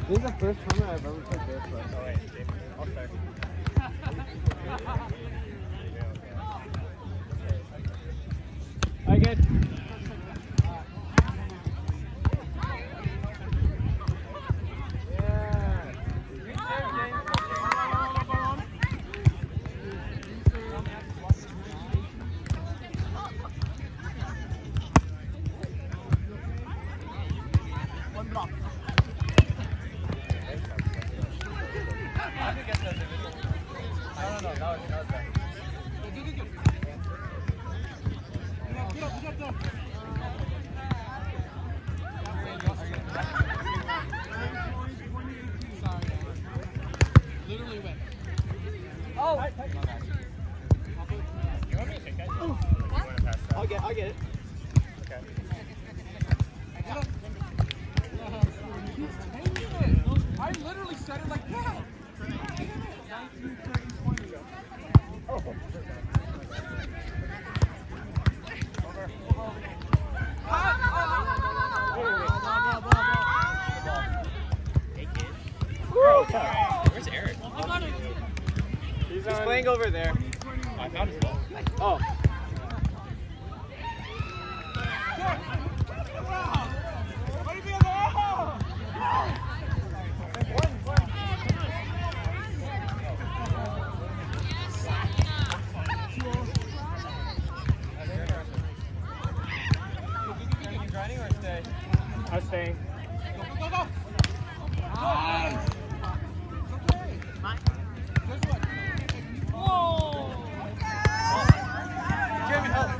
This is the first tournament I've ever played barefoot. Oh wait, I'll start. I get. I'll get it. Okay. I literally said it like that. Oh. Where's Eric? He's playing over there. I found his ball. Oh. I'm staying. Go, go, go! Nice! Guess what? Whoa! Jeremy, help!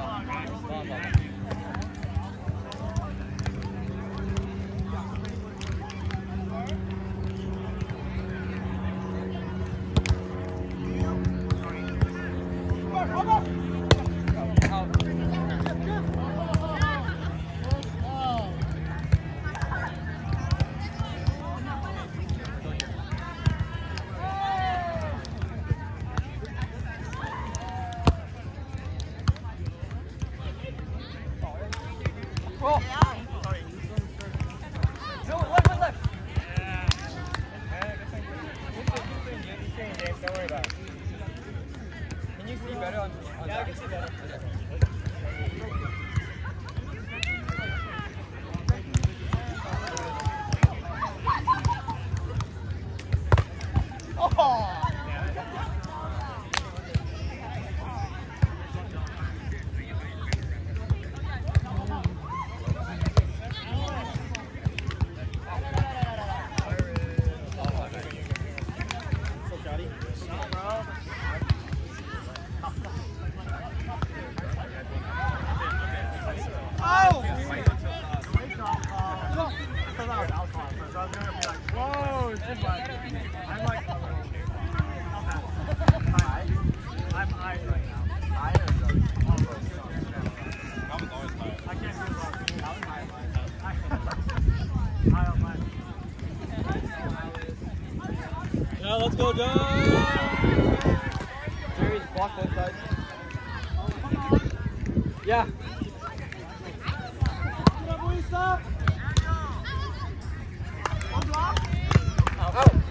Don't worry about it. Can you see better on yeah, I can see better. Now let's go, John! Jerry's blocked both sides. Yeah. Stop! Out!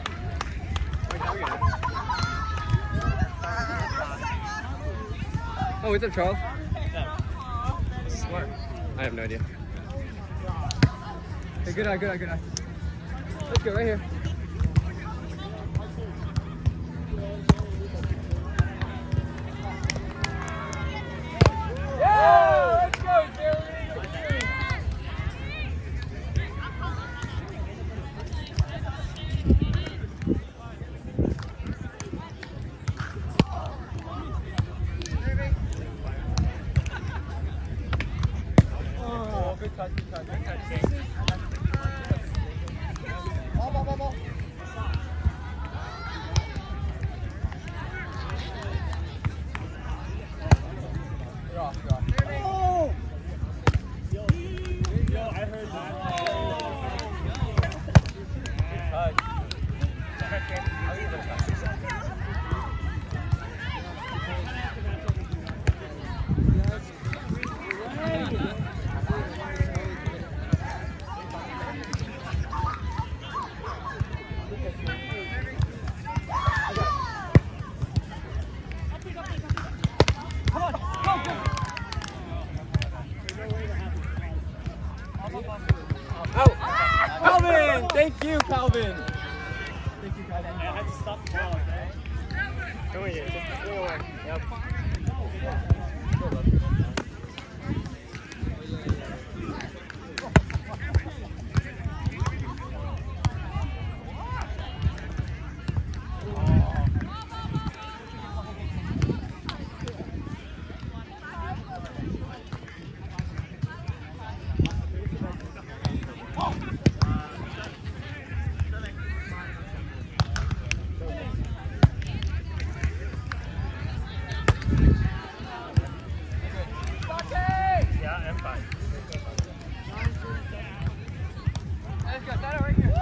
Oh, what's up, Charles? Smart. I have no idea. Okay, good eye, good eye, good eye. Let's go right here. Yeah! Let's go, Jeremy! Oh, good touch, good touch, good touch. Ball. You're off. Thank you, Calvin. Thank you, Calvin. I had to stop the ball, okay? Doing it, just throw away. Yep. Yeah, I'm fine. Let's go, set it right here.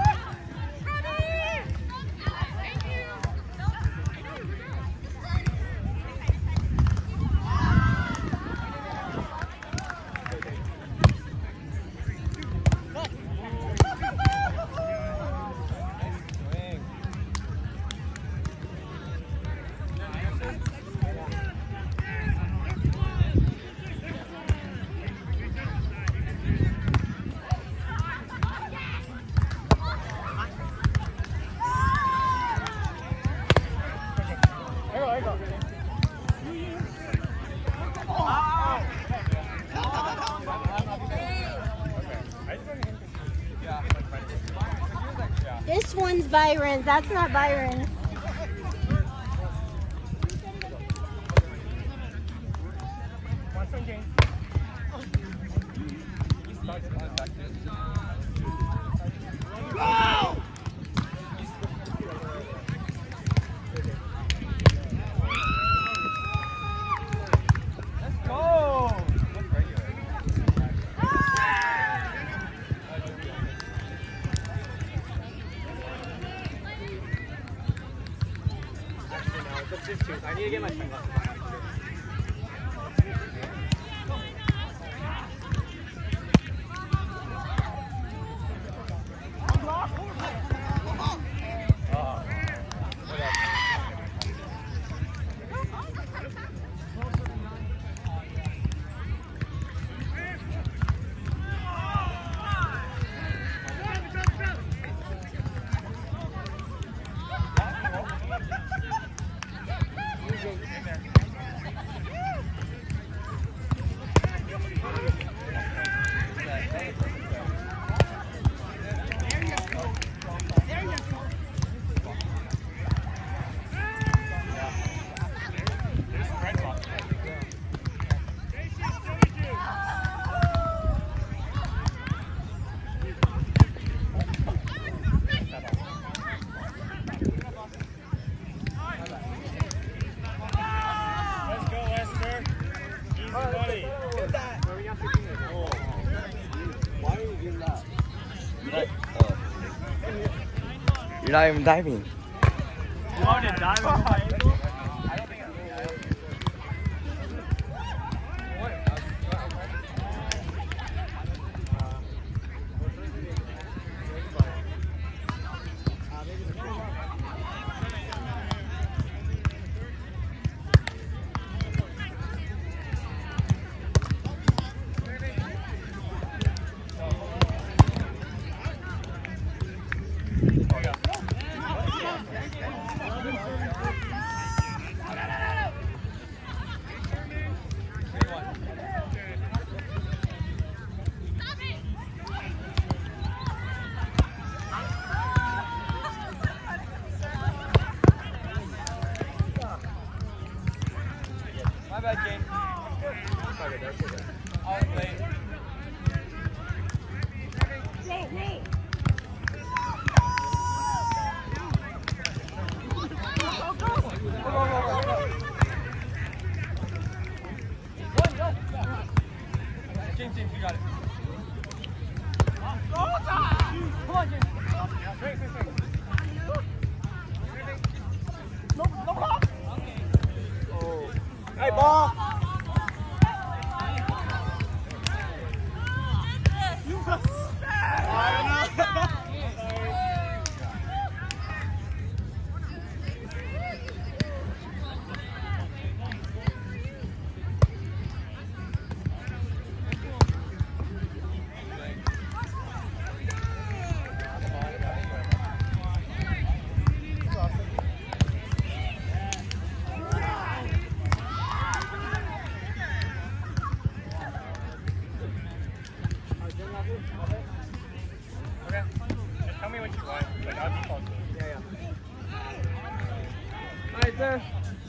This one's Byron's. That's not Byron's. I need to get my sunglasses on. You're not even diving. You want to dive on my ankle? Just tell me what you want. Like, I'll default to it. Yeah. Alright, sir.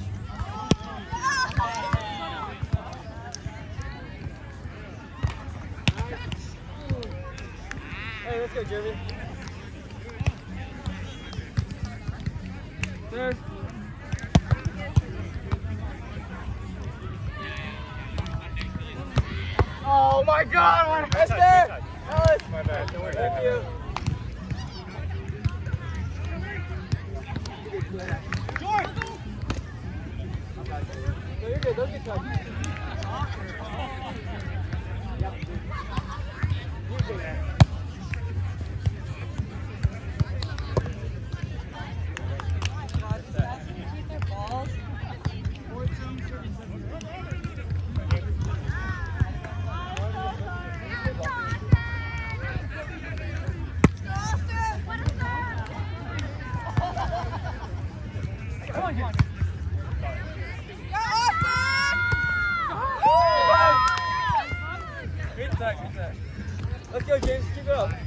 Hey, let's go, Jeremy. Sir. Oh my God! That's there. Ellis. My bad. Don't worry. Thank you. George! No, you're good. Those good touch. Good set. Let's go, James. Keep it up.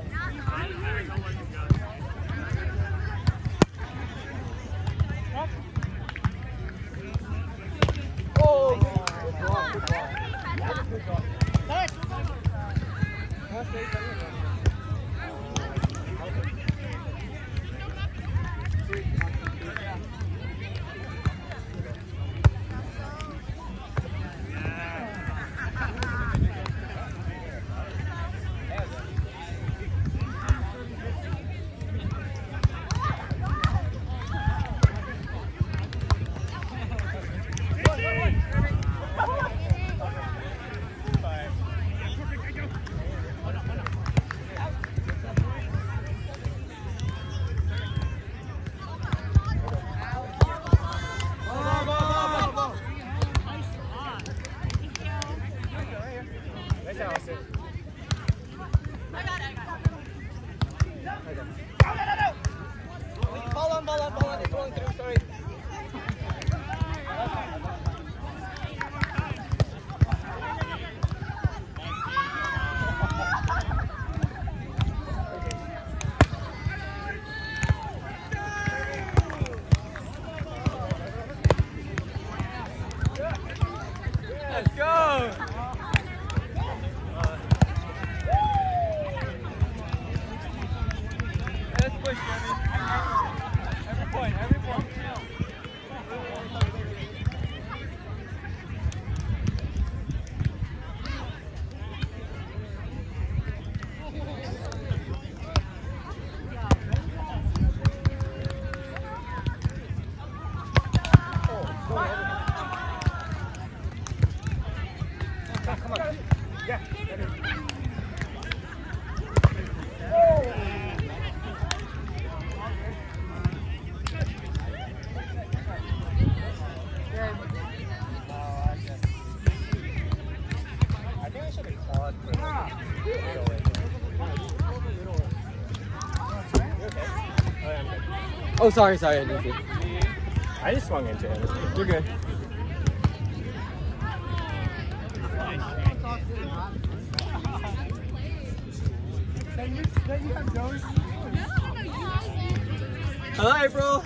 Oh! Good block. Good block. Ball on. It's rolling through, sorry. Let's go! Let's push, Jeremy. Every point. Come on. Yeah. I think I should have called for Oh, sorry, I didn't see. I just swung into him. You're good. Hello, April.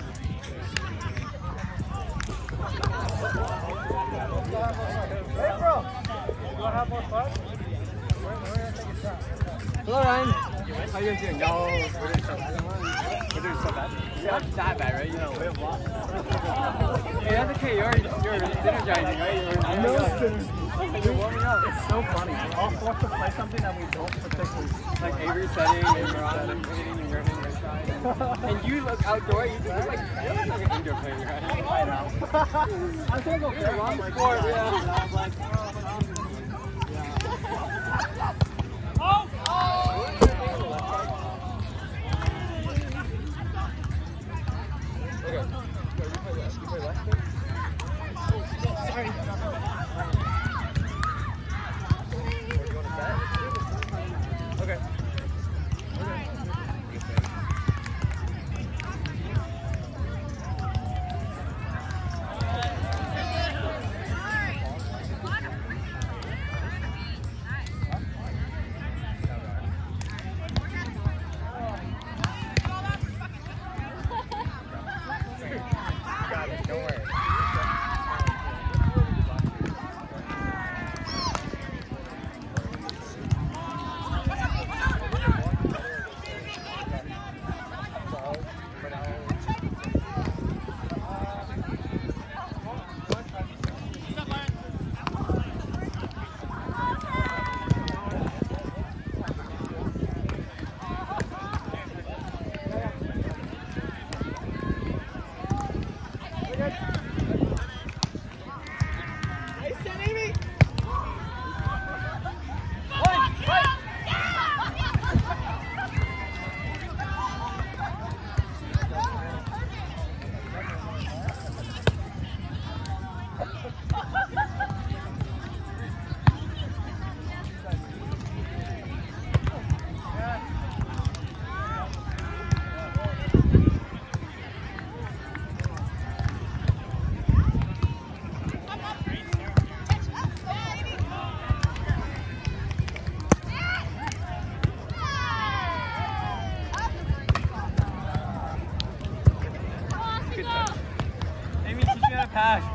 April! You want to have more fun? Hello, Ryan. How you guys doing? Y'all, we're doing so bad. Yeah, not that bad, right? You know, we have lost. Hey, that's okay. You're synergizing, right? I know. You're warming up. It's so funny. I'll force to play something that we don't particularly Like Avery's setting and Miranda hitting and you're hitting your side. And you look outdoor. You look like an indoor player, right? I know. I think You're a wrong sport, yeah. Cash.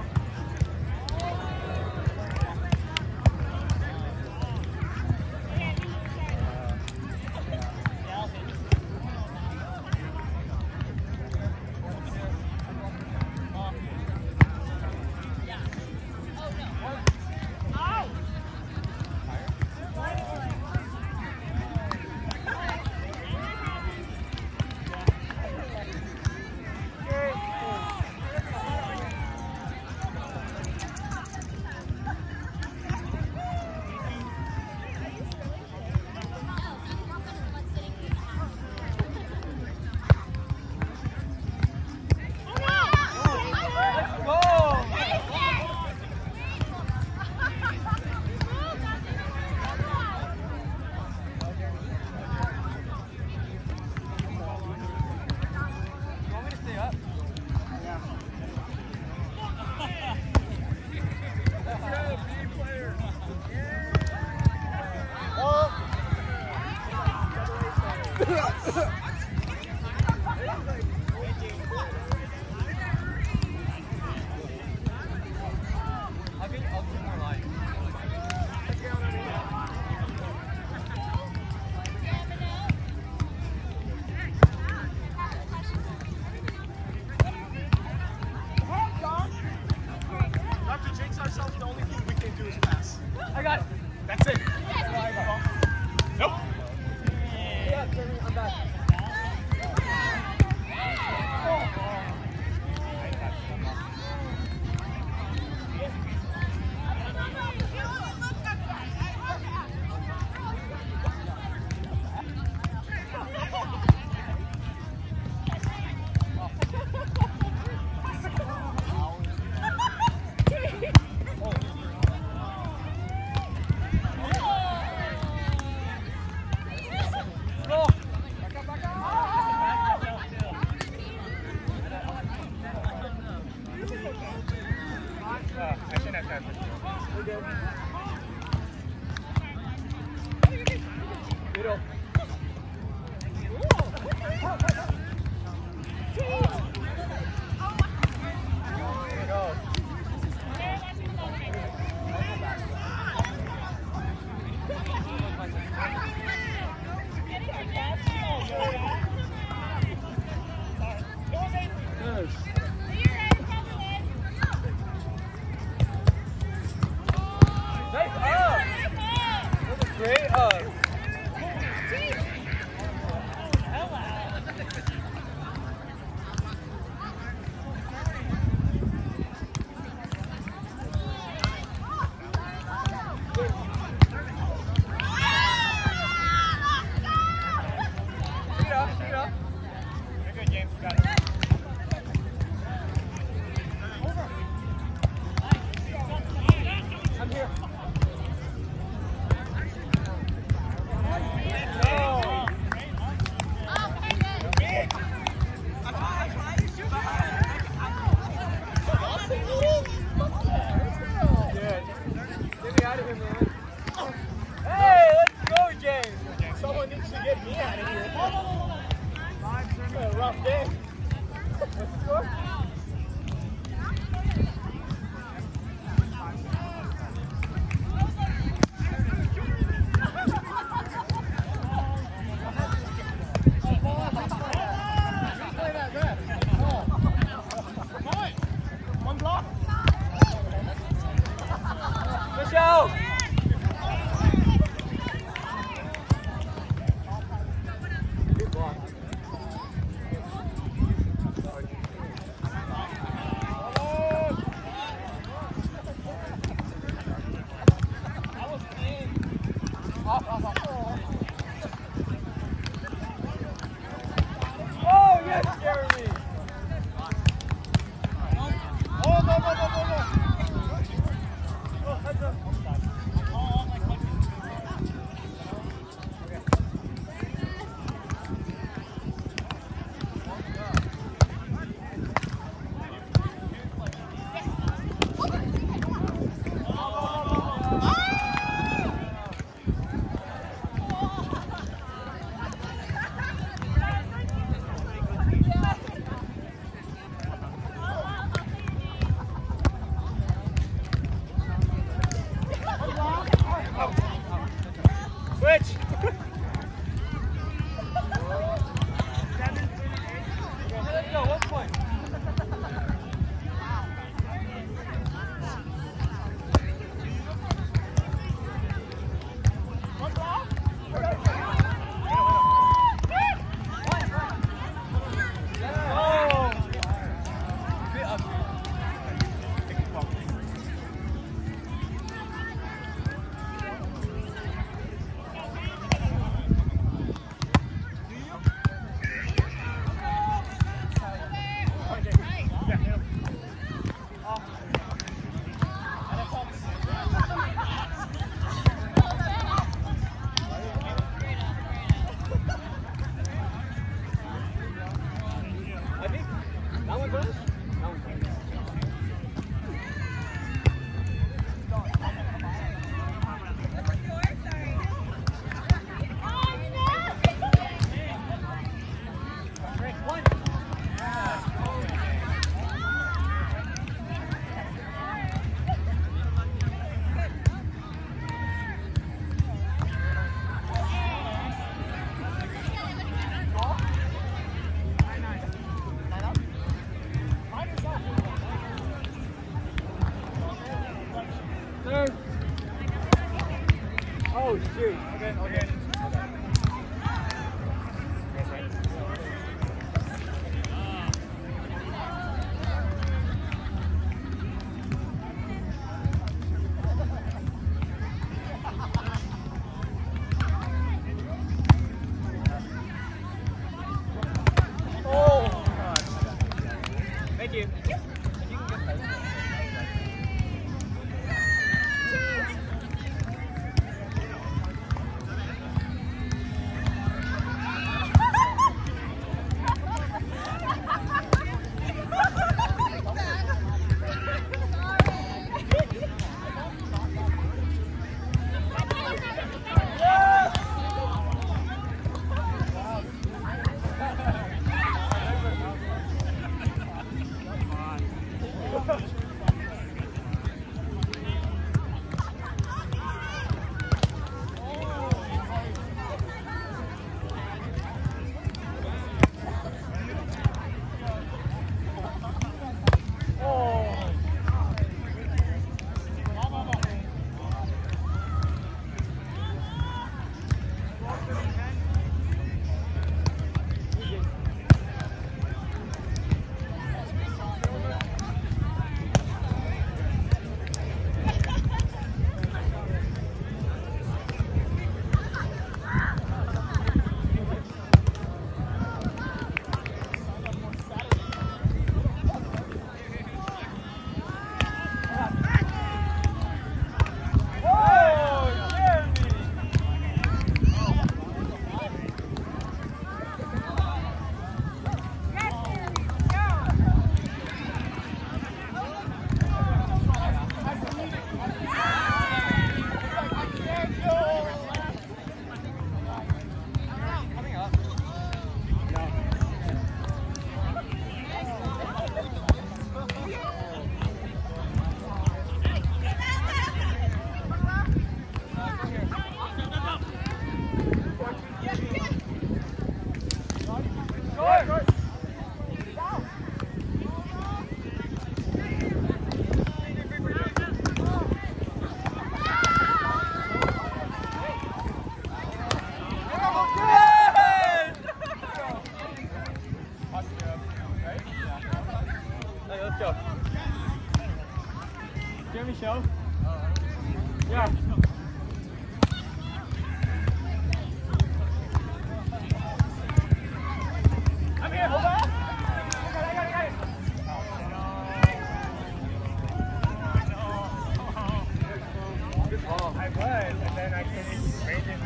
Rough day. Thank you. Show? Yeah. I'm here, hold on. I got it. Good ball. I was, and then I couldn't range it.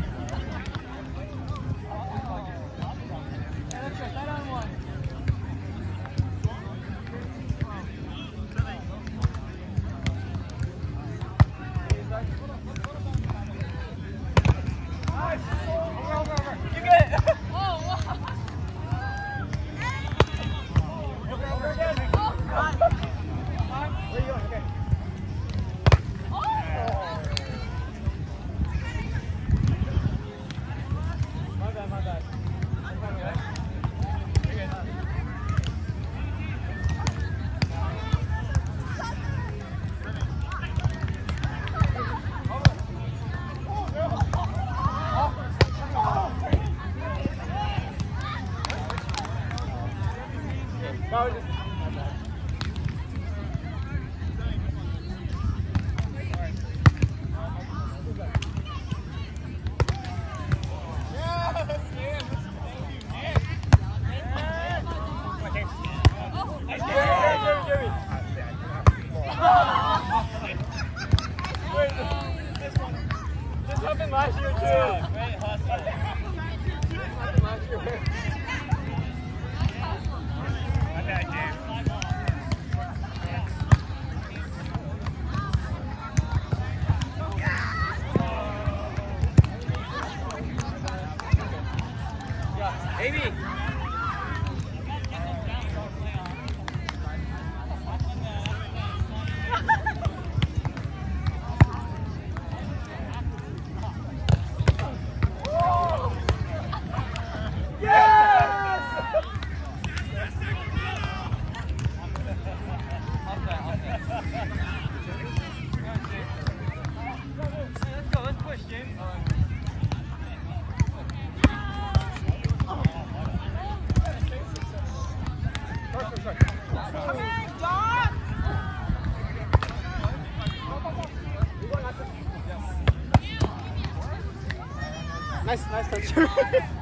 Let's go, side on one. Last year too. Great hustle. Last year. Not bad, James. Yeah, baby. Sure.